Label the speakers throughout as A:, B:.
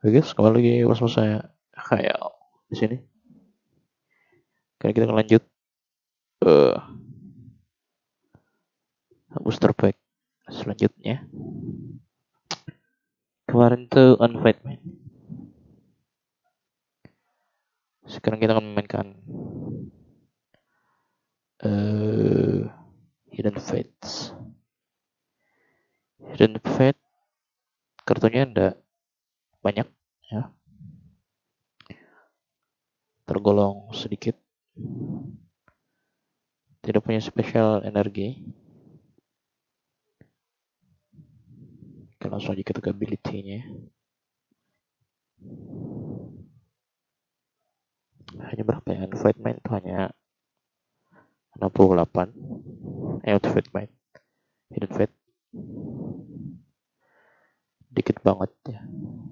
A: Oke guys, kembali lagi bersama saya Khayal di sini. Kali kita akan lanjut booster pack selanjutnya. Kemarin tuh Unfight Man. Sekarang kita akan memainkan Hidden Fates. Hidden Fate kartunya ada banyak ya, tergolong sedikit, tidak punya special energi. Kita langsung aja ke ability-nya. Hanya berapa ya? Unfight Man itu hanya 68. Unfight Man, Hidden Fate dikit banget ya.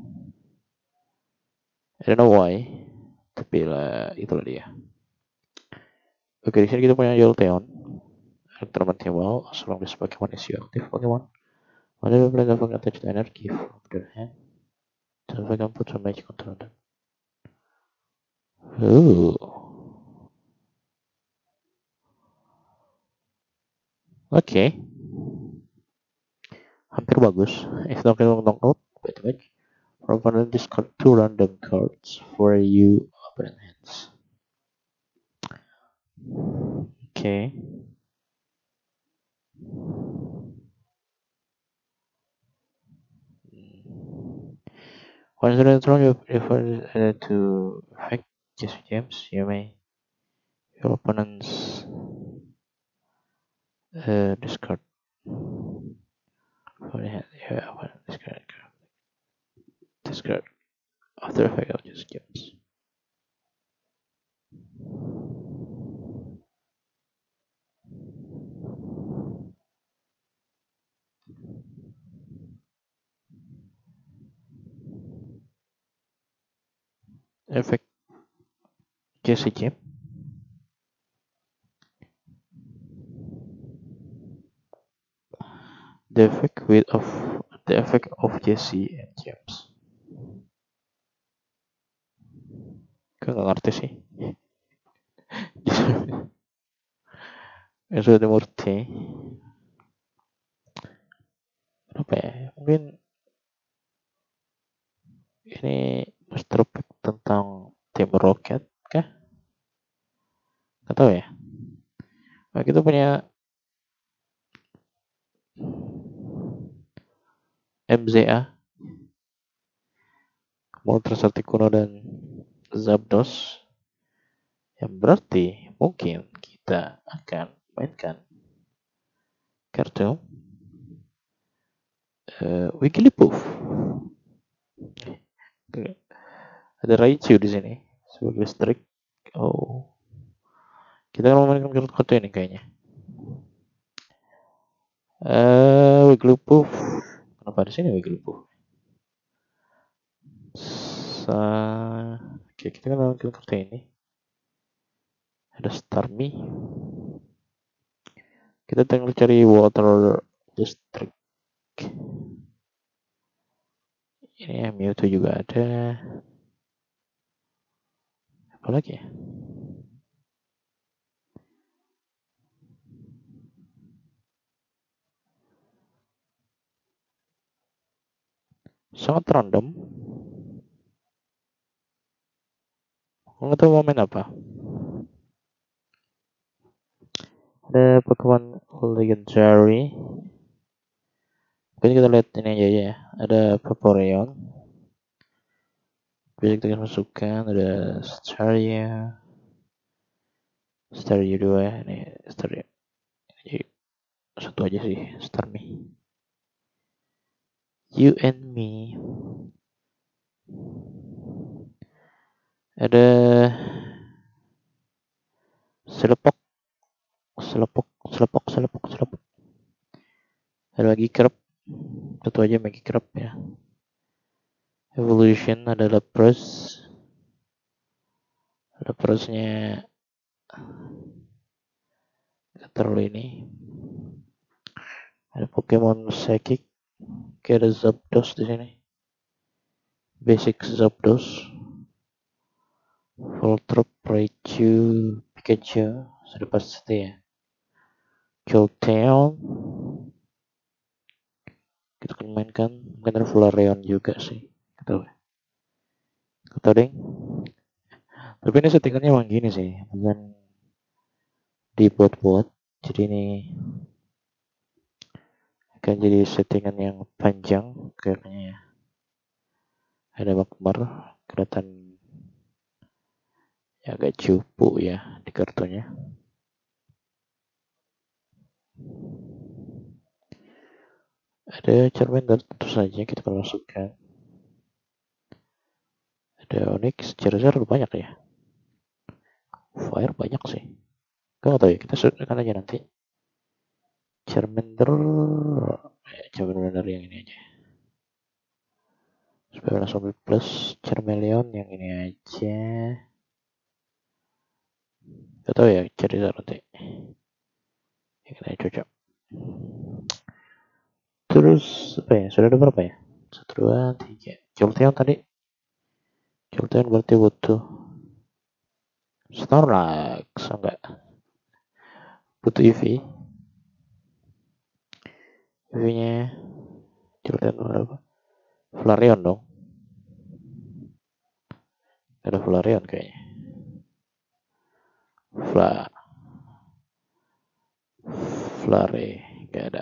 A: I don't know why, tapi lah itulah dia. Oke, di sini kita punya Jolteon, Electromagnetic, as long as Pokemon is your active Pokemon. Whenever play the Pokemon attach the energy from their hand, so I can put some magic control on them. Oke. Hampir bagus. If not knock out, by the way, opponent discard 2 random cards for you opponent hands. Okay. Once the turn you refer to effect Jesse James, you may your opponent's discard. Discard after effect of Jesse James. Effect Jesse James. The effect of Jesse and James. Gue gak ngerti sih. Itu Murti. Apa ya? Mungkin ini booster pack tentang tim Rocket kah? Gak tahu ya. Nah, kita punya MZA, Moltres Articuno dan Zapdos, yang berarti mungkin kita akan mainkan kartu Wigglypuff. Ada Raichu di sini sebagai strik. Oh, kita akan memainkan kartu ini kayaknya. Wigglypuff. Kenapa di sini Wigglypuff? Oke, kita akan memainkan kartu ini. Ada Starmie. Kita tinggal cari Water District. Ini Mewtwo juga ada. Apa lagi ya? Sangat random. Nggak tahu mau main apa. Ada Pokemon Legendary. Mungkin kita lihat ini aja ya. Ada Vaporeon. Bisa kita masukkan. Ada Staria 2. Ini Staria. Jadi satu aja sih, Starmie. You and Me. Ada Selepok. Ada lagi Kerap. Satu aja Magikarp ya. Evolution ada Lapras. Laprasnya gak terlalu ini. Ada Pokemon Psychic. Kayak ada Zapdos di sini. Basic Zapdos, Voltrup, Raichu, Pikachu, sudah pasti ya. Jolteon, kita akan mainkan, mungkin Flareon juga sih, kita deng. Tapi ini settingannya emang gini sih, bukan dibuat-buat. Jadi ini akan jadi settingan yang panjang kayaknya ya. Ada Magmar, kelihatan ya agak cupu ya di kartunya. Ada Charmander, tentu saja kita akan masukkan. Ada Onix, Charizard banyak ya. Fire banyak sih. Gak tahu ya, kita sudah aja nanti. Charmander, Charmander yang ini aja. Supaya langsung plus Charmeleon yang ini aja. Gak tahu ya, Charizard nanti. Yang ini cocok. Terus apa ya? Sudah ada berapa ya? 1, 2, 3. Jolteon tadi. Jolteon berarti butuh Snorlax, enggak? Butuh EV. EV-nya Jolteon berapa? Flareon dong. Ada Flareon kayaknya. Flare, enggak ada.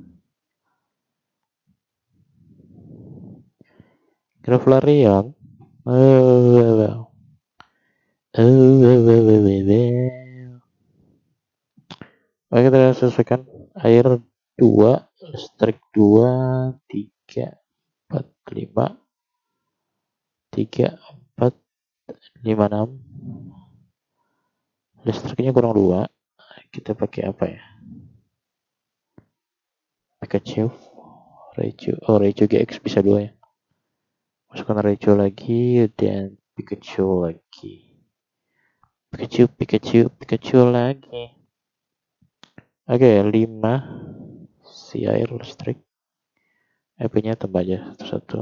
A: Kira Flareon. Oke, kita sesuaikan air 2, listrik 2, 3, 4, 5, 3, 4, 5, 6. Listriknya kurang 2. Kita pakai apa ya? Pikachu, Raichu. Oh, Raichu GX bisa 2 ya. Masukkan Raichu lagi dan Pikachu lagi. Pikachu lagi. Oke, 5 si air listrik. EP-nya tambah aja satu-satu.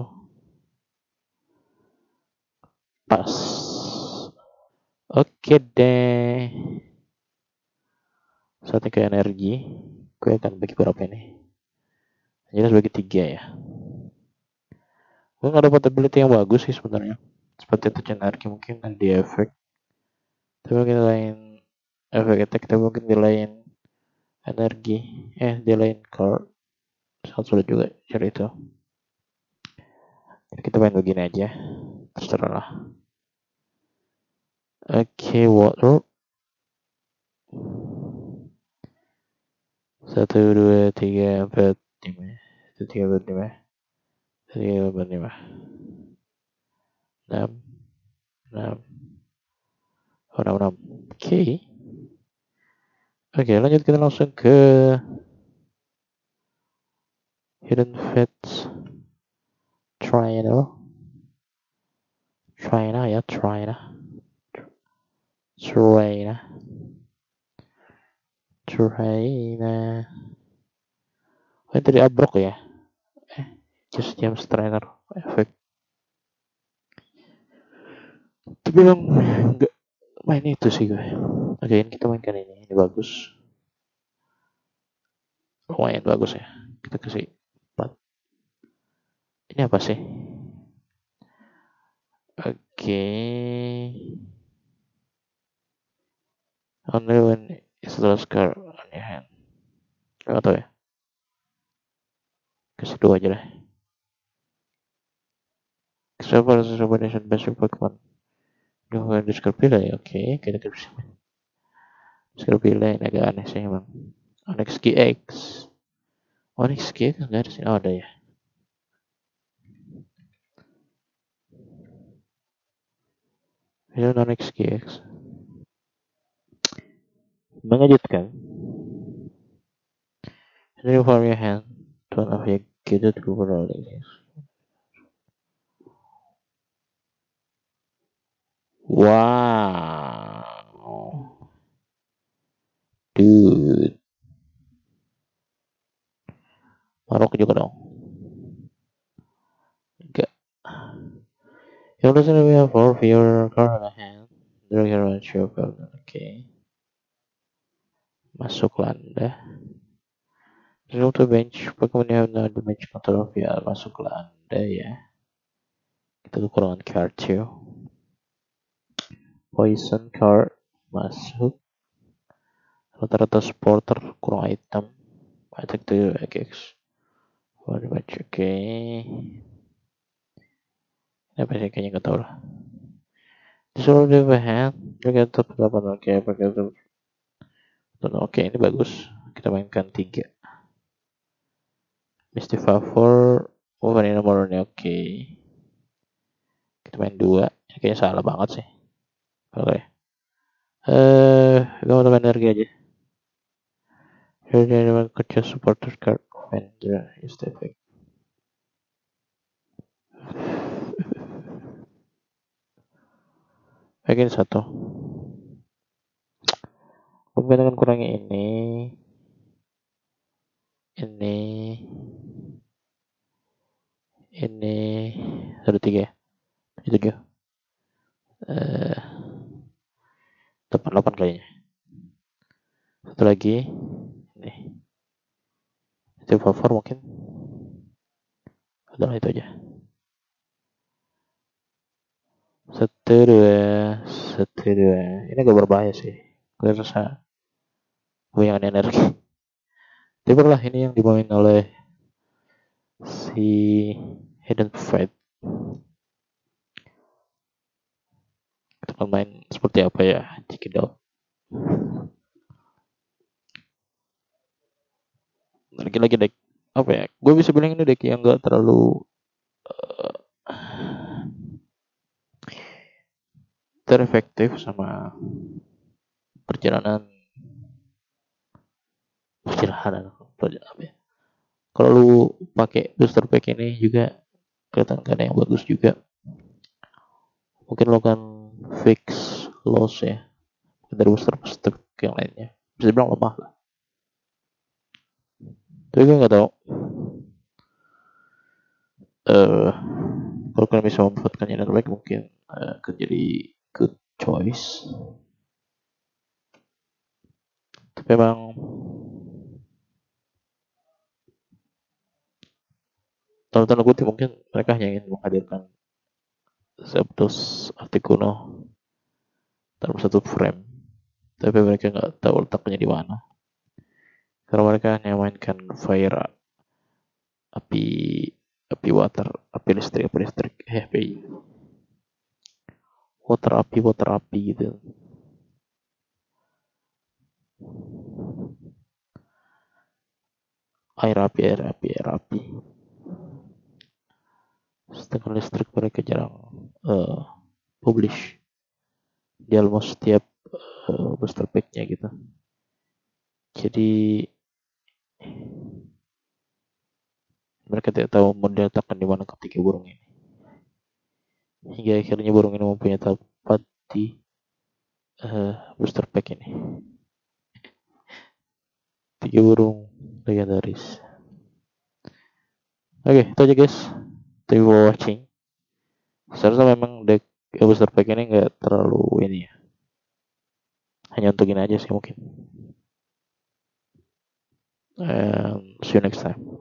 A: Pas. Oke deh. Saatnya ke energi. Gue akan bagi berapa ini? Jelas bagi 3 ya. Gue gak dapat ability yang bagus sih sebenarnya. Seperti touch energi mungkin kan di efek. Tapi mungkin lain efek attack, kita mungkin di lain energi. Di lain card. Sangat sulit juga cari itu. Jadi kita main begini aja. Terserah lah. Oke, water. 1, 2, 3, 4, 5. 1, 3, 4, 5. 1, 3, 4, 5. 6. 6. Oh, 6, 6. Oke, lanjut kita langsung ke Hidden Fates Trainer. Trainer. Oh, itu di Abrok ya? Just James Trainer efek. Tapi bang nggak main itu sih gue. Oke, ini kita mainkan ini bagus. Lumayan bagus ya. Kita kasih 4. Ini apa sih? Oke. Only when is the scar on your hand. Gak tau ya. Kasih 2 aja lah. Siapa recommendation best Pokemon? Dengan Scorpila ya, oke. Kita bisa main. Scorpila ini agak aneh sih emang. Onyx GX. Onyx GX nggak ada sih. Oh, ada ya. Ini Onyx GX. Mengejutkan. Ini from your hand. Turn off your gadget overall. Wow. Dude. Marok juga dong. Enggak. Your listener will have for your card in a hand. Draw your own shuffle. Oke. Masuk landa. Go to bench. Pokemon you have no damage control of ya. Masuk landa ya. Kita kekurangan card 2. Poison card. Masuk. Rata-rata supporter kurang item. Attack to XX. One match. Oke. Apa sih, kayaknya nggak tahu lah. Disuruh di hand. Juga top 8. Oke, pakai top. Oke, ini bagus. Kita mainkan 3. Misty Favor. Oh, ini nomornya oke. Kita main 2. Ini kayaknya salah banget sih. Oke. Gue mau main energi aja. Jadi dengan kerja supporter card. Vendor is the effect. Bagian 1. Mungkin akan kurangi ini. Ini 1-3 ya. 7. 8 kayaknya. Satu lagi. Ini. Itu favor mungkin. Udah itu aja. 1-2. Ini agak berbahaya sih. Gue rasa kebanyakan energi. Tapi lah ini yang dimain oleh si Hidden Fight. Kita akan main seperti apa ya? Check it out. Lagi-lagi deck apa ya? Gue bisa bilang ini deck yang gak terlalu terefektif sama perjalanan apa ya? Kalau lu pakai booster pack ini juga kelihatan gak ada yang bagus juga. Mungkin lo kan fix loss ya dari booster pack yang lainnya. Bisa dibilang lemah lah. Tapi gue nggak tahu. Kalau kalian bisa memanfaatkannya dengan baik mungkin akan jadi good choice. Tapi memang dalam tanda kutip mungkin mereka hanya ingin menghadirkan Zapdos Articuno dalam satu frame, tapi mereka nggak tahu letaknya di mana. Karena mereka hanya mainkan fire, api water, api listrik, api water api gitu. Air api. Sedangkan listrik mereka jarang publish di almost setiap booster pack-nya gitu. Jadi mereka tidak tahu mau diletakkan di mana ketiga burung ini. Hingga akhirnya burung ini mempunyai tempat di booster pack ini. 3 burung legendaris. Oke, itu aja guys. Thank you for watching. Seharusnya memang deck booster pack ini nggak terlalu ini ya. Hanya untuk ini aja sih mungkin. See you next time.